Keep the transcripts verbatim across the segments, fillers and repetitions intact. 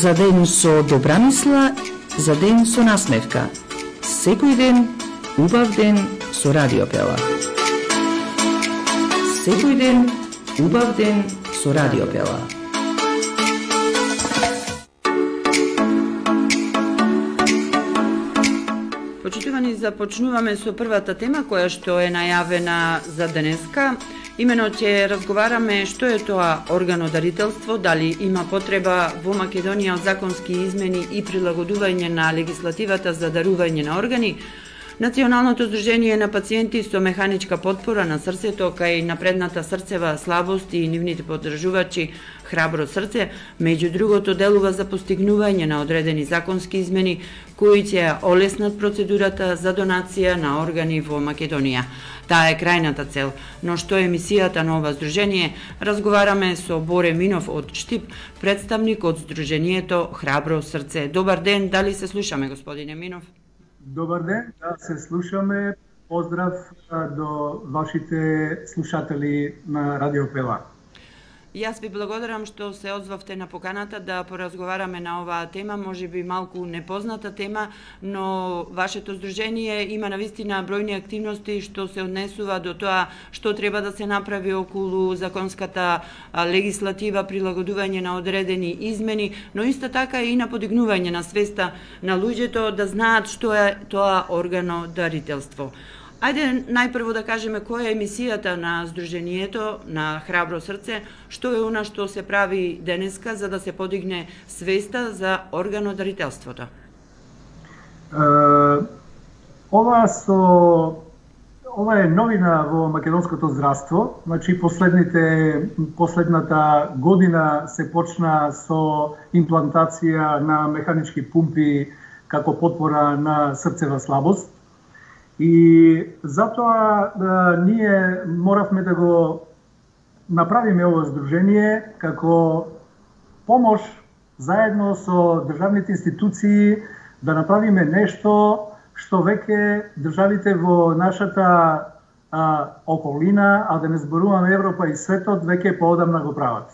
За ден со добра мисла, за ден со насмевка. Секој ден, убав ден со Радиопела. Секој ден, убав ден со Радиопела. Почитувани, започнуваме со првата тема која што е најавена за денеска. Имено ќе разговараме што е тоа органодарителство, дали има потреба во Македонија од законски измени и прилагодување на легислативата за дарување на органи. Националното здружение на пациенти со механичка потпора на срцето кај напредната срцева слабост и нивните поддржувачи Храбро срце, меѓу другото, делува за постигнување на одредени законски измени кои ќе олеснат процедурата за донација на органи во Македонија. Таа е крајната цел, но што е мисијата на ова здружение, разговараме со Боре Минов од Штип, представник од здружението Храбро срце. Добар ден, дали се слушаме, господине Минов? Добар ден, да се слушаме. Поздрав до вашите слушатели на Радиопела. Јас ви благодарам што се одзвавте на поканата да поразговараме на оваа тема, може би малку непозната тема, но вашето здружение има навистина бројни активности што се однесува до тоа што треба да се направи околу законската легислатива, прилагодување на одредени измени, но исто така и на подигнување на свеста на луѓето да знаат што е тоа органодарителство. Ајде најпрво да кажеме која е мисијата на здружението на Храбро срце, што е она што се прави денеска за да се подигне свеста за органодарителството. Uh, ова со ова е новина во македонското здравство. Значи последните последната година се почна со имплантација на механички пумпи како потпора на срцева слабост. И затоа да, ние моравме да го направиме ово здружение како помош заедно со државните институции да направиме нешто што веќе државите во нашата а, околина, а да не зборуваме Европа и светот, веќе поодамна го прават.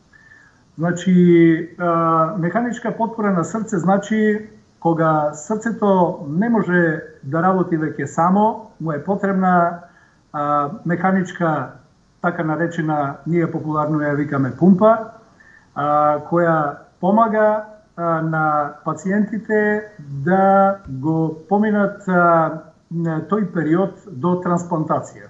Значи, а, механичка потпора на срце значи кога срцето не може да работи веќе само, му е потребна а, механичка, така наречена, ние популарно ја викаме пумпа, а, која помага а, на пациентите да го поминат а, тој период до трансплантација.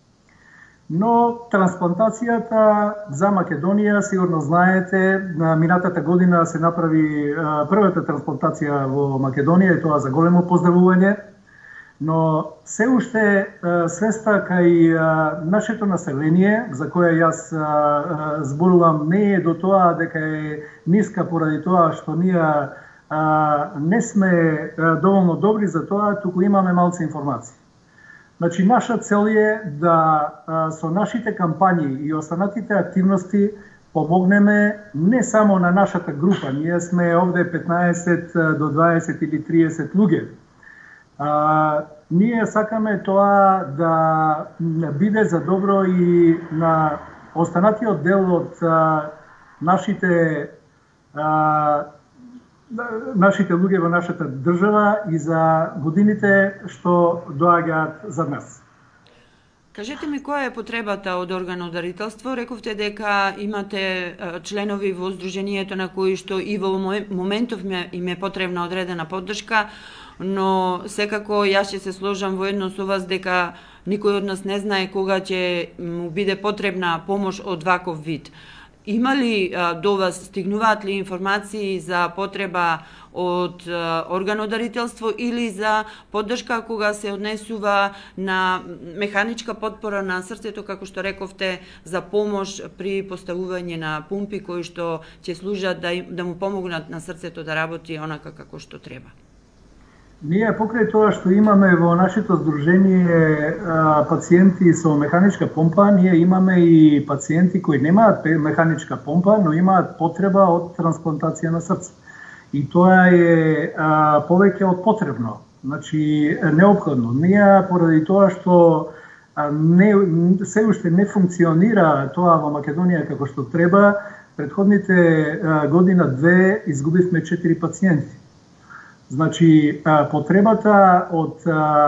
Но трансплантацијата за Македонија, сигурно знаете, минатата година се направи а, првата трансплантација во Македонија и тоа за големо поздравување, но се уште а, свеста кај а, нашето население, за која јас а, а, зборувам, не е до тоа дека е ниска поради тоа што ние а, не сме а, доволно добри за тоа, туку имаме малце информации. Значи, наша цел е да а, со нашите кампањи и останатите активности помогнеме не само на нашата група, ние сме овде петнаесет до дваесет или триесет луѓе. А, ние сакаме тоа да биде за добро и на останатиот дел од а, нашите а, нашите луѓе во нашата држава и за годините што доаѓаат за нас. Кажете ми која е потребата од органодарителство? Рековте дека имате членови во здружението на кои што и во моментов им е потребна одредена поддршка, но секако јас ќе се сложам воедно со вас дека никој од нас не знае кога ќе му биде потребна помош од ваков вид. Има ли а, до вас, стигнуваат ли информации за потреба од а, органодарителство или за поддршка кога се однесува на механичка потпора на срцето, како што рековте, за помош при поставување на пумпи кои што ќе служат да, да му помогнат на срцето да работи онака како што треба? Ние покрај тоа што имаме во нашето здружение а, пациенти со механичка помпа, ние имаме и пациенти кои немаат механичка помпа, но имаат потреба од трансплантација на срце. И тоа е а, повеќе од потребно, значи неопходно. Ние поради тоа што а, не, се уште не функционира тоа во Македонија како што треба, Предходните година две изгубивме четири пациенти. Значи, потребата од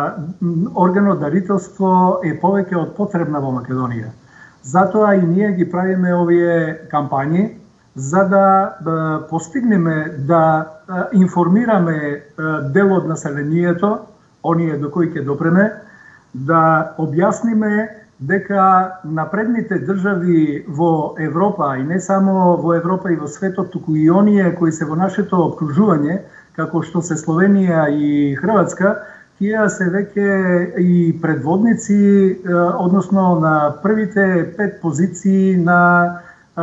органодарителство е повеќе од потребна во Македонија. Затоа и ние ги правиме овие кампањи, за да постигнеме да информираме дел од населението, оние до кои ќе допреме, да објасниме дека напредните држави во Европа, и не само во Европа и во светот, туку и оние кои се во нашето обкружување, како што се Словенија и Хрватска, тие се веќе и предводници, односно на првите пет позиции на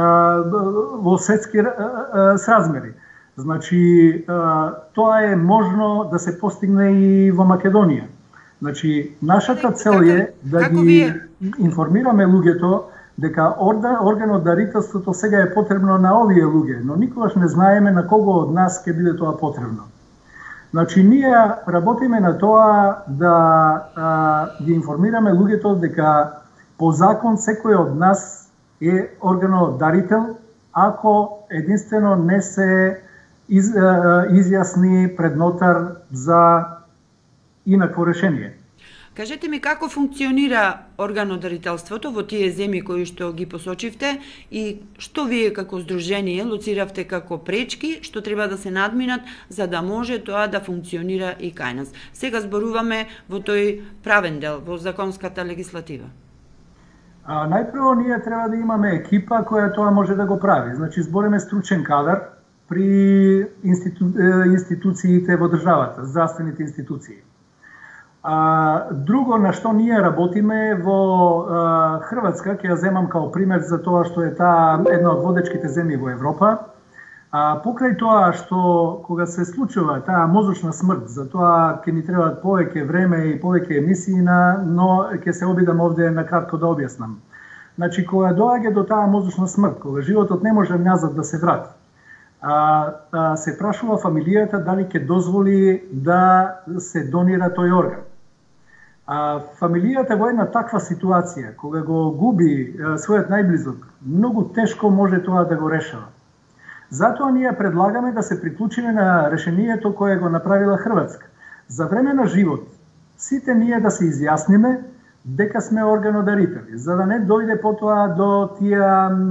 во светски сразмери. Значи, тоа е можно да се постигне и во Македонија. Значи, нашата цел е да ги информираме луѓето дека органодарителството сега е потребно на овие луѓе, но никогаш не знаеме на кого од нас ќе биде тоа потребно. Значи, ние работиме на тоа да а, ги информираме луѓето дека по закон секој од нас е органодарител, ако единствено не се из, а, изјасни пред нотар за инакво решение. Кажете ми како функционира органодарителството во тие земји кои што ги посочивте и што вие како здружение лоциравте како пречки што треба да се надминат за да може тоа да функционира и кај нас. Сега зборуваме во тој правен дел, во законската легислатива. А, најпрво ние треба да имаме екипа која тоа може да го прави. Значи збориме стручен кадар при институ... институциите во државата, здравствените институции. А, друго на што ние работиме во а, Хрватска, ќе ја земам као пример за тоа што е таа една од водечките земји во Европа. А, покрај тоа што кога се случува таа мозочна смрт, за тоа ќе ни требаат повеќе време и повеќе емисии, на, но ќе се обидам овде на кратко да објаснам. Значи, кога доаѓа до таа мозочна смрт, кога животот не може назад да се врати, а, а, се прашува фамилијата дали ќе дозволи да се донира тој орган. А, фамилијата во една таква ситуација, кога го губи а, својот најблизок, многу тешко може тоа да го решава. Затоа ние предлагаме да се приклучиме на решението кое го направила Хрватска. За време на живот, сите ние да се изјасниме дека сме органодарители, за да не дојде потоа до тие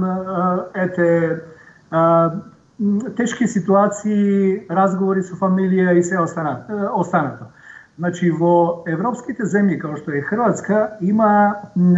ете а, тешки ситуации, разговори со фамилија и се останато. Значи, во европските земји, како што е Хрватска, има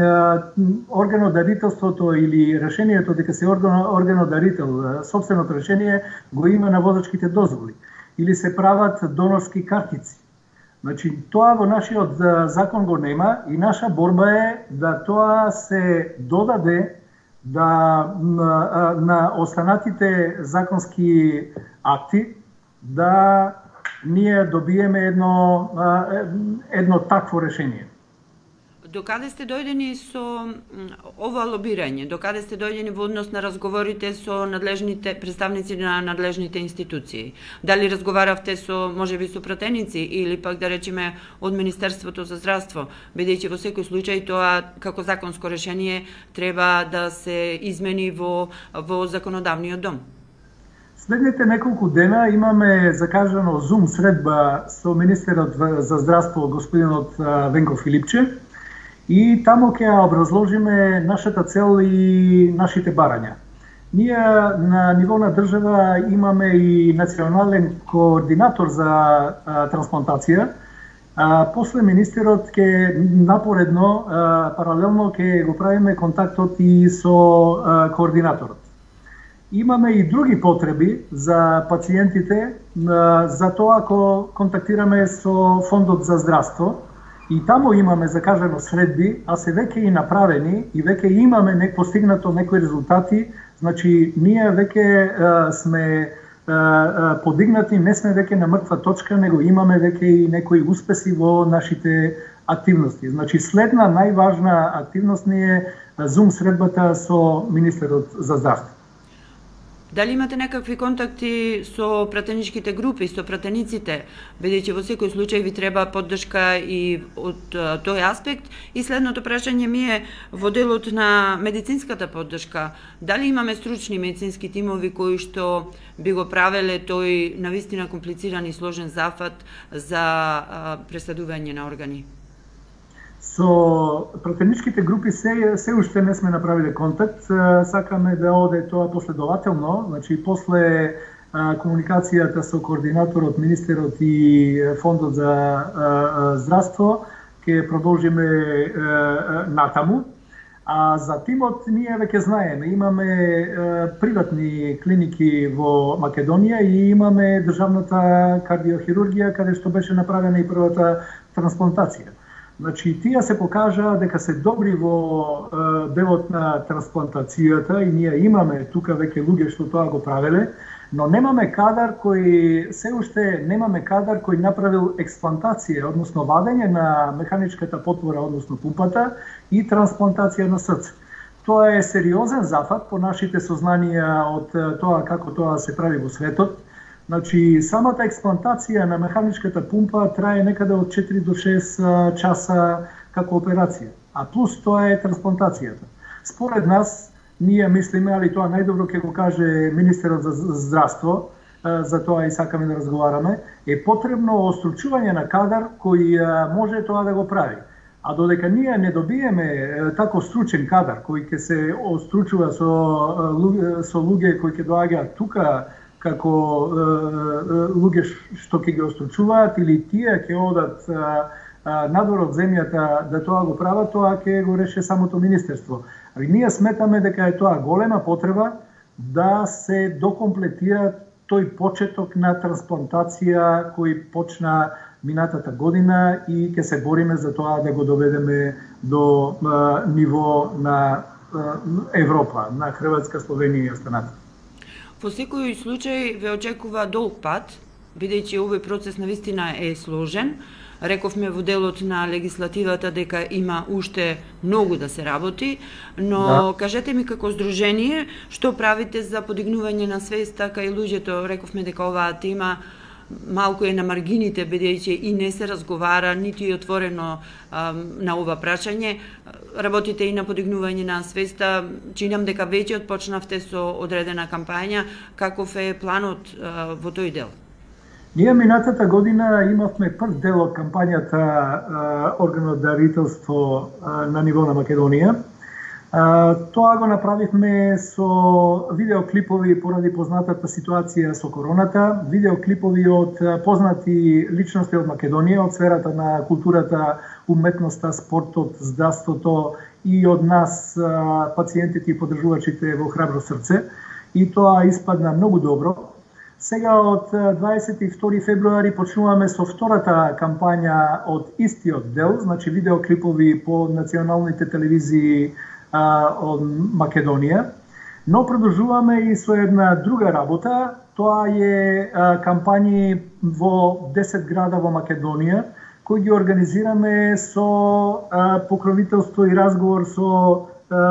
органодарителството или решението дека се органодарител, собственото решение го има на возачките дозволи. Или се прават донорски картици. Значи, тоа во нашиот закон го нема и наша борба е да тоа се додаде да на, на останатите законски акти да ние добиеме едно едно такво решение. Докаде сте дојдени со ова лобирање? Докаде сте дојдени во однос на разговорите со надлежните представници на надлежните институции? Дали разговаравте со можеби со пратеници или пак да речеме од Министерството за здравство, бидејќи во секој случај тоа како законско решение треба да се измени во во законодавниот дом? Следните неколку дена имаме закажано Zoom средба со министерот за здравство господинот Венко Филипче и тамо ќе образложиме нашата цел и нашите барања. Ние на ниво на држава имаме и национален координатор за а, трансплантација. А, после министерот ќе напоредно, а, паралелно ќе го правиме контактот и со а, координаторот. Имаме и други потреби за пациентите, за тоа ако контактираме со Фондот за здравство и тамо имаме закажано средби, а се веќе и направени и веќе имаме не постигнато некои резултати, значи ние веќе сме а, подигнати, не сме веќе на мртва точка, него имаме веќе и некои успеси во нашите активности. Значи следна најважна активност ни е Zoom средбата со министерот за здравство. Дали имате некакви контакти со пратеничките групи, со пратениците, бидејќи во секој случај ви треба поддршка и од тој аспект? И следното прашање ми е во делот на медицинската поддршка. Дали имаме стручни медицински тимови кои што би го правеле тој навистина комплициран и сложен зафат за пресадување на органи? Со пратеничките групи се, се уште не сме направиле контакт. Сакаме да оде тоа последователно, значи после а, комуникацијата со координаторот, министерот и фондот за а, а, здравство, ќе продолжиме а, натаму. А за тимот ние веќе знаеме, имаме а, приватни клиники во Македонија и имаме државната кардиохирургија каде што беше направена и првата трансплантација. Значи, тие се покажа дека се добри во е, делот на трансплантацијата и ние имаме тука веќе луѓе што тоа го правеле, но немаме кадар кој, се уште немаме кадар кој направил експлантација, односно вадење на механичката потвора, односно пумпата и трансплантација на срце. Тоа е сериозен зафат по нашите сознанија од тоа како тоа се прави во светот. Значи, самата експлантација на механичката пумпа трае некаде од четири до шест часа како операција, а плюс тоа е трансплантацијата. Според нас, ние мислиме, али тоа најдобро ќе го каже министерот за здравство, за тоа и сакаме да разговараме, е потребно остручување на кадар кој може тоа да го прави. А додека ние не добиеме тако стручен кадар кој ќе се остручува со, со луѓе кои ќе доаѓаат тука како е, луѓе што ќе ги остручуваат или тие ќе одат е, надвор од земјата да тоа го прават, тоа ќе го реше самото министерство. Али ние сметаме дека е тоа голема потреба да се докомплетира тој почеток на трансплантација кој почна минатата година и ќе се бориме за тоа да го доведеме до е, ниво на е, Европа, на Хрватска, Словенија и останата. Во секој случај ве очекува долг пат, бидејќи овој процес навистина е сложен. Рековме во делот на легислативата дека има уште многу да се работи, но да. Кажете ми како здружение, што правите за подигнување на свеста кај луѓето? Рековме дека оваа тема малку е на маргините, бидејќи и не се разговара, нити е отворено а, на ова прашање. Работите и на подигнување на свеста. Чинам дека веќе отпочнавте со одредена кампања. Каков е планот а, во тој дел? Ние минатата година имавме прв дел од кампањата органодарителство на ниво на Македонија. А, тоа го направивме со видеоклипови поради познатата ситуација со короната, видеоклипови од познати личности од Македонија, од сферата на културата, уметноста, спортот, здравството и од нас пациентите и поддржувачите во Храбро срце. И тоа испадна многу добро. Сега од дваесет и втори февруари почнуваме со втората кампања од истиот дел, значи видеоклипови по националните телевизии од Македонија, но продолжуваме и со една друга работа, тоа е кампањи во десет града во Македонија, кои ги организираме со покровителство и разговор со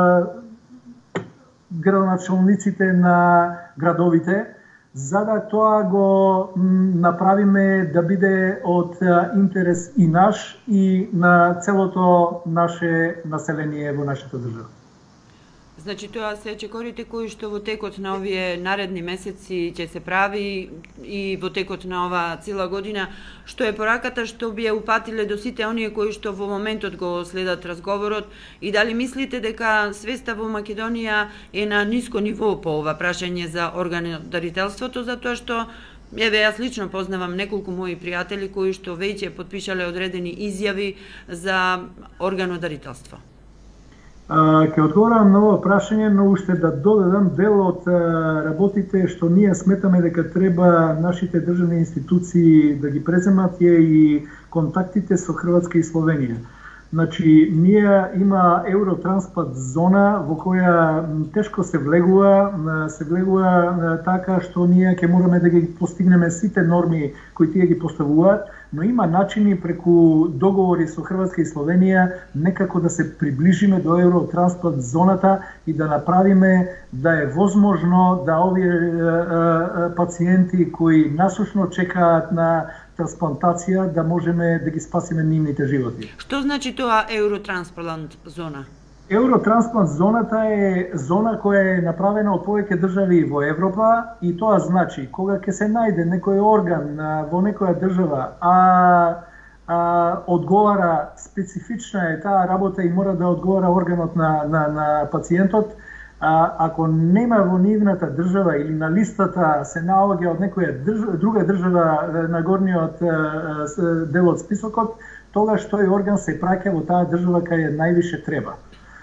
градоначалниците на градовите, за да тоа го направиме да биде од интерес и наш и на целото наше население во нашата држава. Значи тоа се чекорите кои што во текот на овие наредни месеци ќе се прави и во текот на оваа цела година, што е пораката што би ја упатиле до сите оние кои што во моментот го следат разговорот и дали мислите дека свеста во Македонија е на ниско ниво по ова прашање за органодарителството, затоа што еве јас лично познавам неколку мои пријатели кои што веќе потпишале одредени изјави за органодарителство. Ке одговорам на ова прашање, но уште да додадам дел од работите што ние сметаме дека треба нашите државни институции да ги преземат е и контактите со Хрватска и Словенија. Значи, ние има Евротрансплант зона во која тешко се влегува, се влегува така што ние ќе мораме да ги постигнеме сите норми кои тие ги поставуваат, но има начини преку договори со Хрватска и Словенија некако да се приближиме до евротрансплант зоната и да направиме да е возможно да овие е, е, пациенти кои насушно чекаат на трансплантација да можеме да ги спасиме нивните животи. Што значи тоа евротрансплант зона? Евротрансплант зоната е зона која е направена од повеќе држави во Европа и тоа значи кога ќе се најде некој орган во некоја држава, а, а одговара специфична е таа работа и мора да одговара органот на, на, на пациентот, а, ако нема во нивната држава или на листата се наоѓа од некоја држ, друга држава на горниот дел од списокот, тогаш тој орган се праќа во таа држава кај највише треба.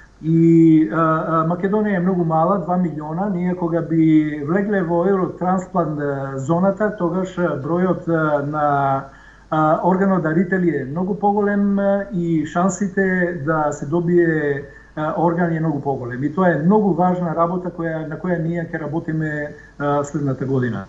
И а, а, Македонија е многу мала, два милиона, ние кога би влегле во евротрансплант зоната, тогаш бројот на а, органодарители е многу поголем и шансите да се добие а, орган е многу поголем. И тоа е многу важна работа која, на која ние ќе работиме а, следната година.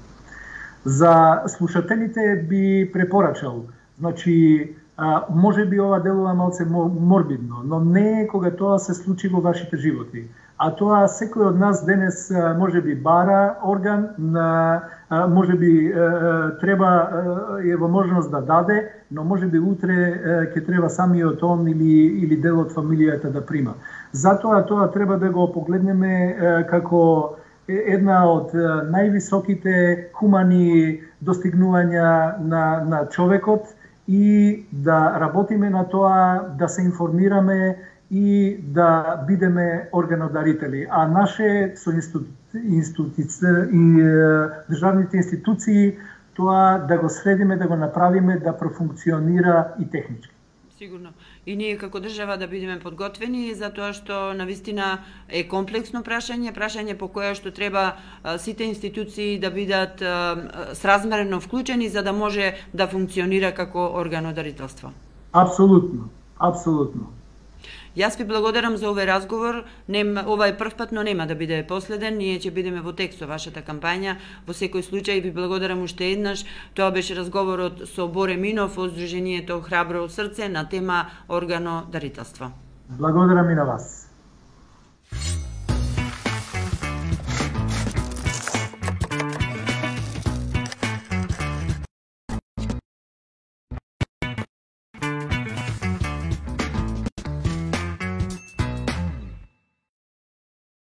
За слушателите би препорачал, значи, А, може би ова делува малце морбидно, но не е кога тоа се случи во вашите животи. А тоа секој од нас денес може би бара орган, на, може би треба е во можност да даде, но може би утре ќе треба самиот он или, или дел од фамилијата да прима. Затоа тоа треба да го погледнеме како една од највисоките хумани достигнувања на, на човекот, и да работиме на тоа, да се информираме и да бидеме органодарители. А наше со институци... државните институции тоа да го следиме, да го направиме да профункционира и технички. Сигурно. И ние како држава да бидеме подготвени за тоа што навистина е комплексно прашање, прашање по кое што треба а, сите институции да бидат а, сразмерно вклучени за да може да функционира како органодарителство. Апсолутно, апсолутно. Јас ви благодарам за овој разговор. Нем, ова е прв пат, но нема да биде последен. Ние ќе бидеме во текст со вашата кампања. Во секој случај ви благодарам уште еднаш. Тоа беше разговорот со Боре Минов од Сдруженијето Храбро срце на тема органодарителство. Благодарам и на вас.